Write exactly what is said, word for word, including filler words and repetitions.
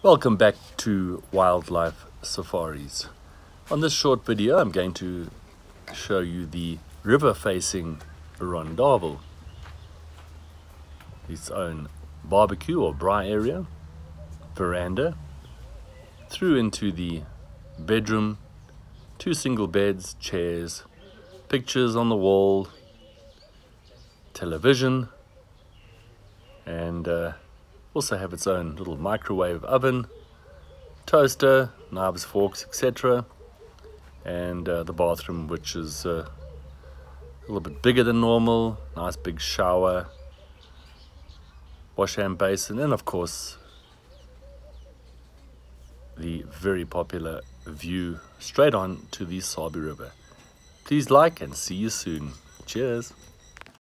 Welcome back to Wildlife Safaris. On this short video I'm going to show you the river facing Rondavel, its own barbecue or braai area, veranda, through into the bedroom, two single beds, chairs, pictures on the wall, television, and uh, also have its own little microwave oven, toaster, knives, forks, et cetera. And uh, the bathroom, which is uh, a little bit bigger than normal, nice big shower, wash hand basin, and of course the very popular view straight on to the Sabie River. Please like and see you soon. Cheers.